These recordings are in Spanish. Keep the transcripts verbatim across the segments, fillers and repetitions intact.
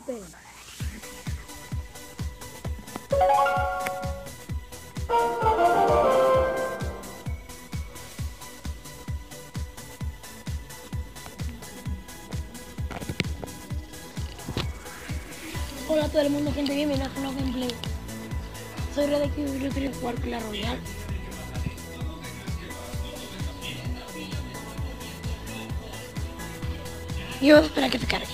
Esperen. Hola a todo el mundo, gente, bienvenidos a un nuevo gameplay. Soy Redek y yo quiero jugar Clash Royale. Y vamos a esperar a que se cargue.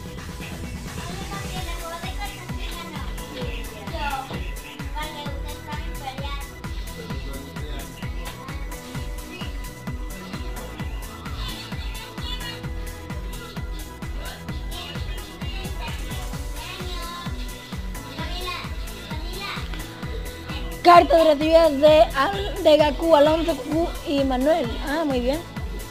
Cartas recibidas de, de Gaku, Alonso, Q y Manuel. Ah, muy bien.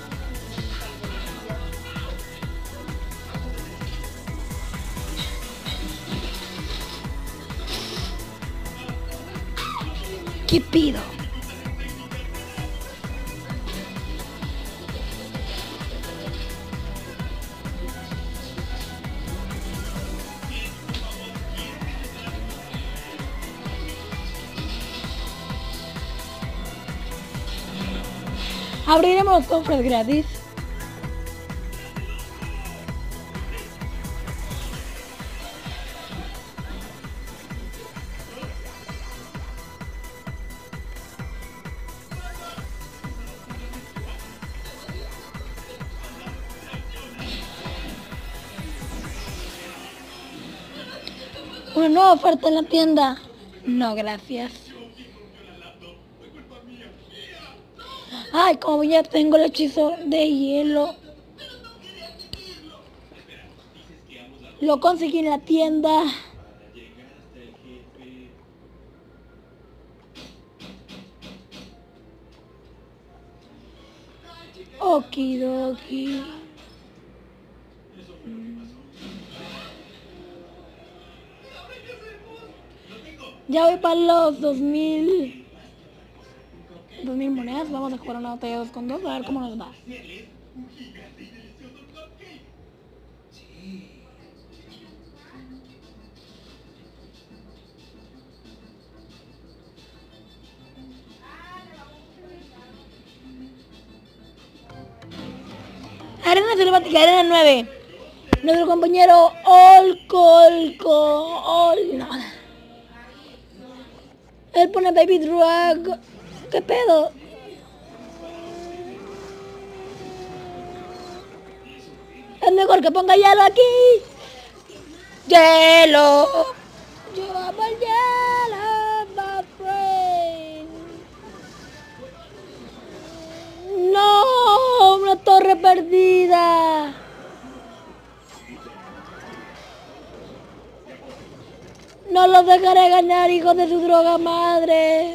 ¿Qué pido? Abriremos los cofres gratis. Una nueva oferta en la tienda. No, gracias. Ay, como ya tengo el hechizo de hielo. Lo conseguí en la tienda. Okidoki. Ya voy para los dos mil. dos mil monedas. Vamos a jugar una batalla dos con dos. A ver cómo nos va. Arena selvática, arena nueve. Nuestro compañero Olcolco. Ol, no. Él pone Baby Drag. ¿Qué pedo? Es mejor que ponga hielo aquí. Hielo. Yo amo el hielo, my friend. No, una torre perdida. No los dejaré ganar, hijos de su droga madre.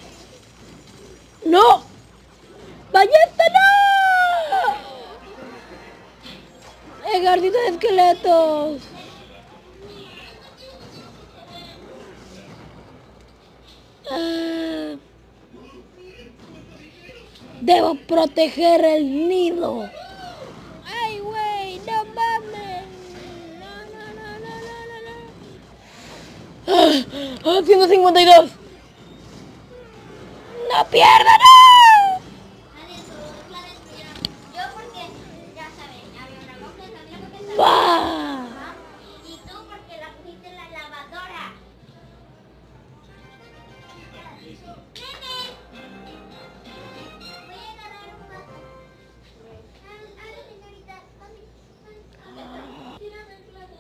¡No! ¡Ballesta, no! Ejército de esqueletos. Ah, debo proteger el nido. ¡Ay, güey! ¡No mames! ¡No, no, no, no, no, no! ¡Ah! ciento cincuenta y dos. ¡No pierda, no! ¡Bah! Y tú porque la pusiste en la lavadora. Nene. Voy a agarrar un vaso. Hale, señorita. Tírame el plato.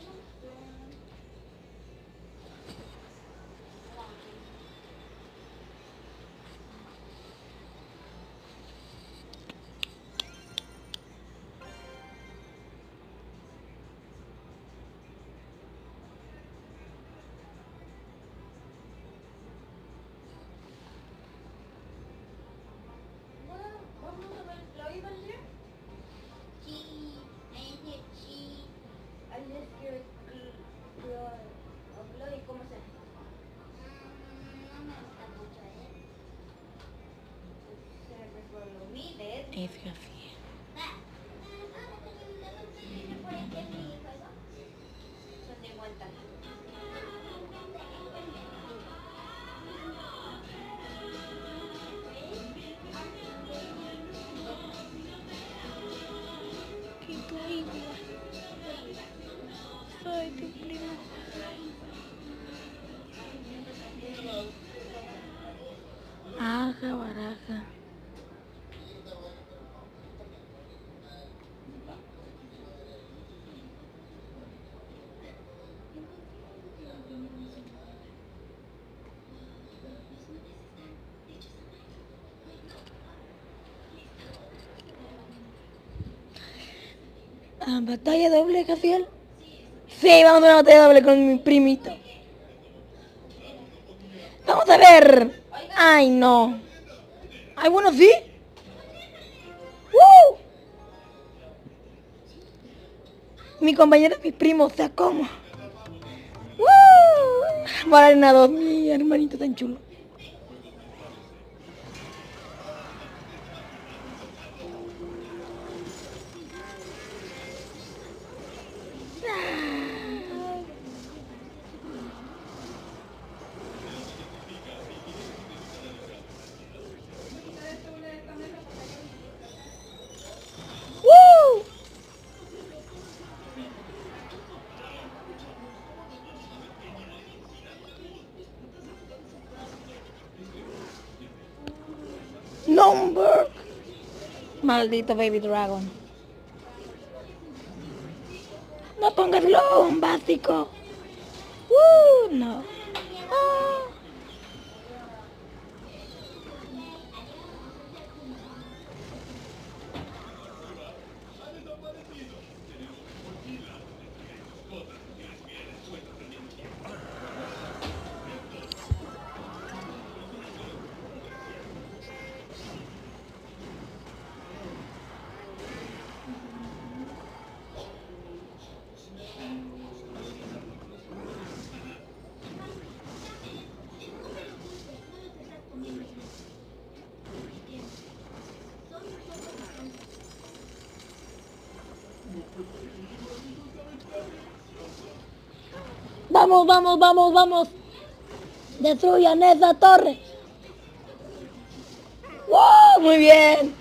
Es así. Ah, ¿batalla doble, Jaciel? Sí, vamos a una batalla doble con mi primito. Vamos a ver. Ay, no. Ay, bueno, sí. ¡Woo! Mi compañero es mi primo, o sea, ¿cómo? ¡Woo! Para arena dos, mi hermanito tan chulo. ¡Woo! Number. Maldito Baby Dragon. No pongas lo básico. Uh, no. Ah. Vamos, vamos, vamos, vamos. Destruyan esa torre. ¡Wow! Muy bien.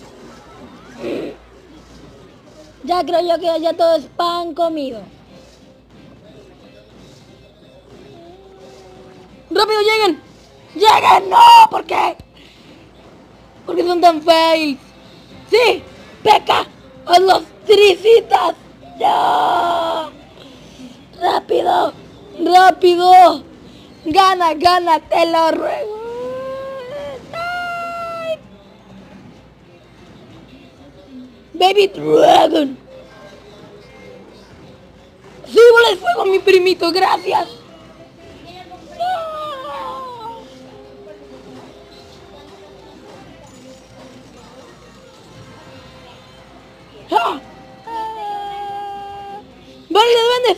Ya creo yo que ya todo es pan comido. ¡Rápido, lleguen! ¡Lleguen! ¡No! ¿Por qué? ¿Por qué son tan fails? ¡Sí! ¡Peca! ¡A los tricitas! ¡No! ¡Rápido! ¡Rápido! ¡Gana, gana! ¡Te lo ruego! ¡Ay! ¡Baby Dragon! ¡Sí, bola de fuego, mi primito! ¡Gracias! ¡Ah! ¡Vale, duendes!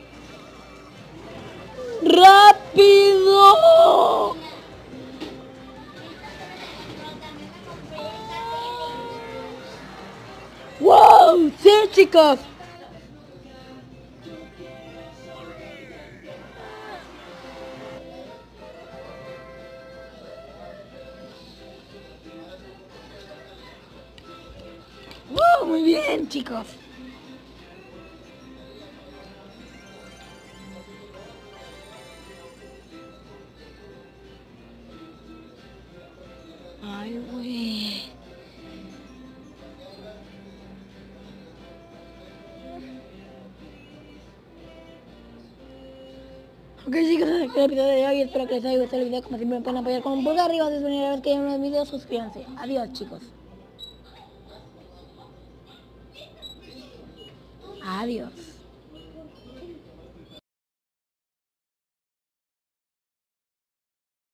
¡Rápido! ¡Wow! ¡Sí, chicos! ¡Wow! Muy bien, chicos. Ay, güey. Ok, chicos, este es el episodio de hoy. Espero que les haya gustado el video. Como siempre me pueden apoyar con un pulgar arriba. Si es primera vez que hay unos videos, suscríbanse. Adiós, chicos. Adiós.